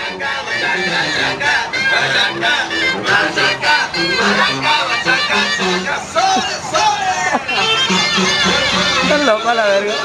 Estás loco a la verga.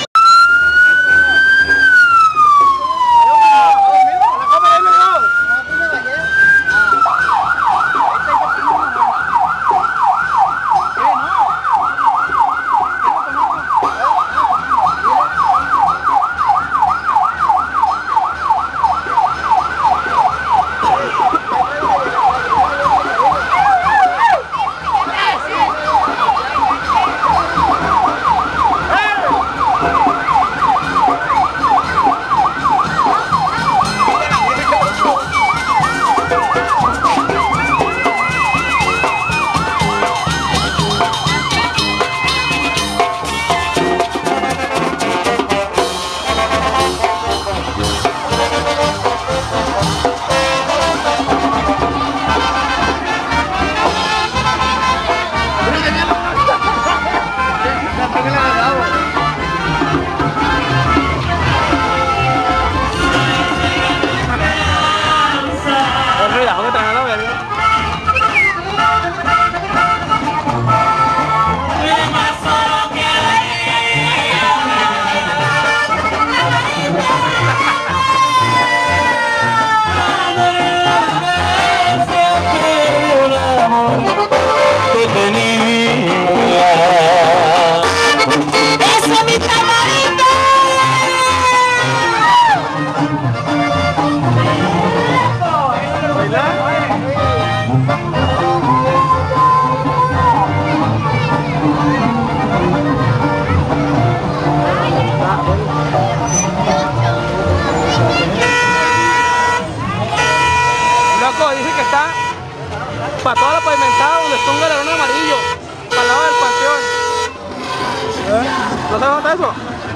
Dice que está para toda la pavimentada donde está un galerón amarillo, para el lado del panteón. ¿No te nota eso?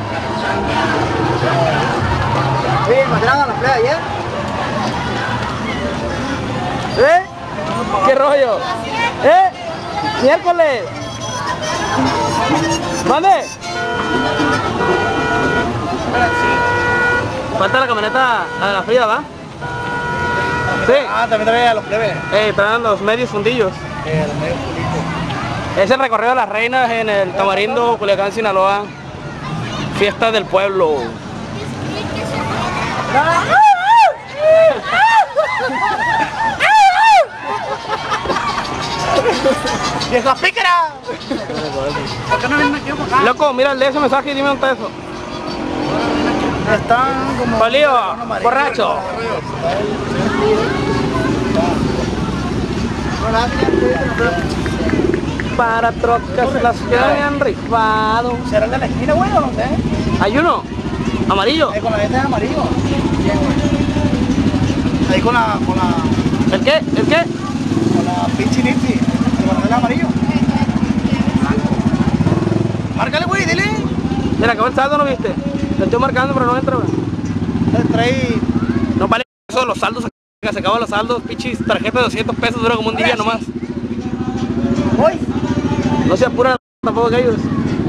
Sí, ¿encontraron la playa ayer? ¿Eh? ¿Qué rollo? Miércoles. ¿Dónde? Falta la camioneta a la Frida, ¿va? Sí. Ah, también trae a los plebes. Traen los medios fundillos. Los medios fundidos. Es el recorrido de las reinas en el Tamarindo, Culiacán, Sinaloa. Fiesta del pueblo. ¡Vieja pícara! ¿Por qué no vienen aquí por acá? Loco, mira, lee ese mensaje y dime dónde está eso. Están como... Polío, borracho. Para trocas las que han rifado. ¿Será el de la esquina, güey, o no sé? ¿Hay uno? ¿Amarillo? Con la letra de amarillo. Bien, güey. Ahí con la... ¿El qué? ¿El qué? Con la pinche nipsi. Con la letra amarillo. Márcale, güey, dile. Mira, acabó el saldo, ¿no viste? Lo estoy marcando, pero no entra, güey. Trae... No vale eso, los saldos, se acaban los saldos, pichis, tarjeta de 200 pesos dura como un día nomás. Voy. No se apuran tampoco que ellos.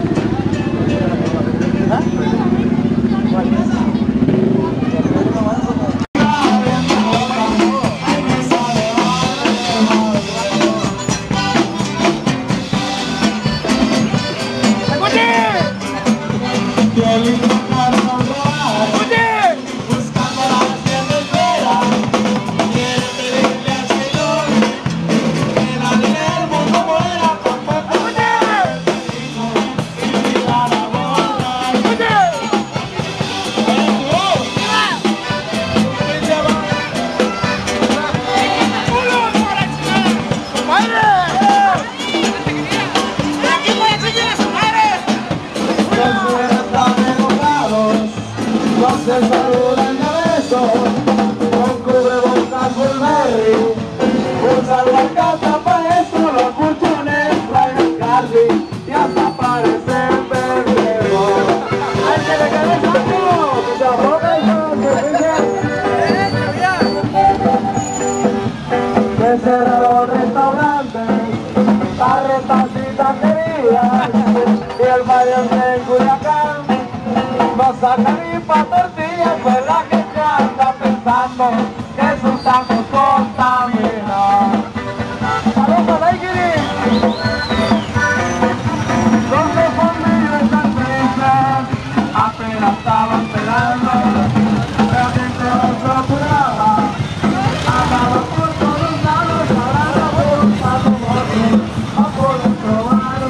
Se saludan de besos, con cubrebocas por Merry, usan la casa para esto, los colchones, Brian Carly, y hasta parecen pendejos. ¡Ay, que le quede saco! ¡Que se arroja y no se dice! Que cerraron restaurantes, carretas y taquerías, y el barrio en Culiacán no saca ni pa' tortillas, ¿verdad que canta? pensando que eso estamos contaminados. ¡Saludos para Aiguiri! Los dos bombillos están tristes, apenas estaban pegando, la gente los apuraba, andaba por todos lados, hablando por un paso a poder probar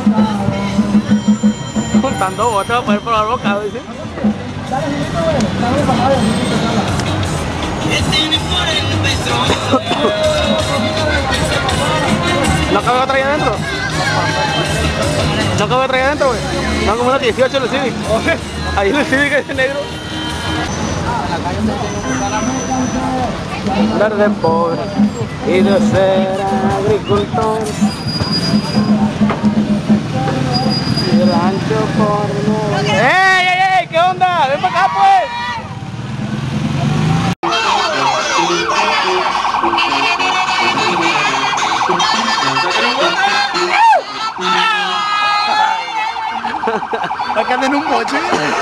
bocado. Juntando botes para poder probar bocado, dice. ¿No cabe otra ahí adentro? ¿No cabe otra ahí adentro, güey? No, como unos 18 en el Civic. Ahí en el Civic ese negro. Andar de pobre y de ser agricultor. Y del ancho por nuevo. ¡Ey, ey, ey! ¿Qué onda? ¡Ven para acá, pues! Acá andan en un boche.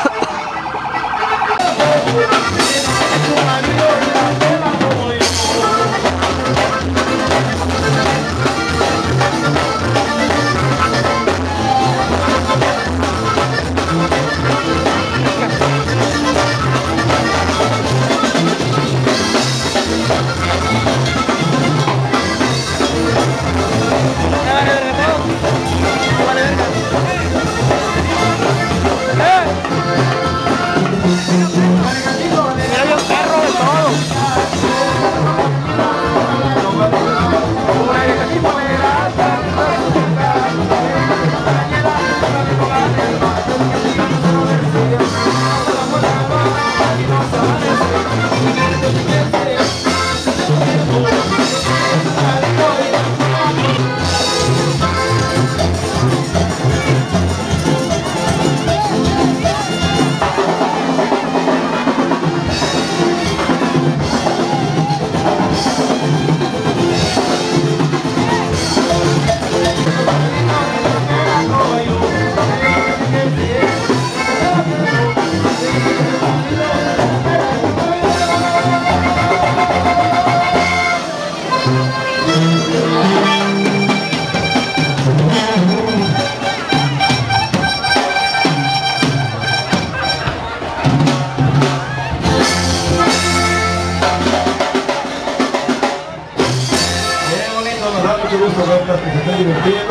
Mucho gusto verlas, que se estén divirtiendo.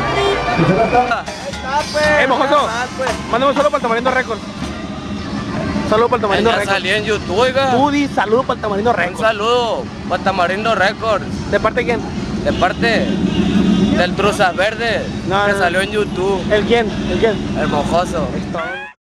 Mojoso, mándame un saludo para el Tamarindo Record. Saludo para el Tamarindo Ya Record. salí en YouTube, oiga. Tú di saludo para el Tamarindo Un Record. saludo para Tamarindo Records. ¿De parte de quién? De parte del Truzas Verdes, No, que no. salió en YouTube. ¿El quién? ¿El quién? El Mojoso. Es todo.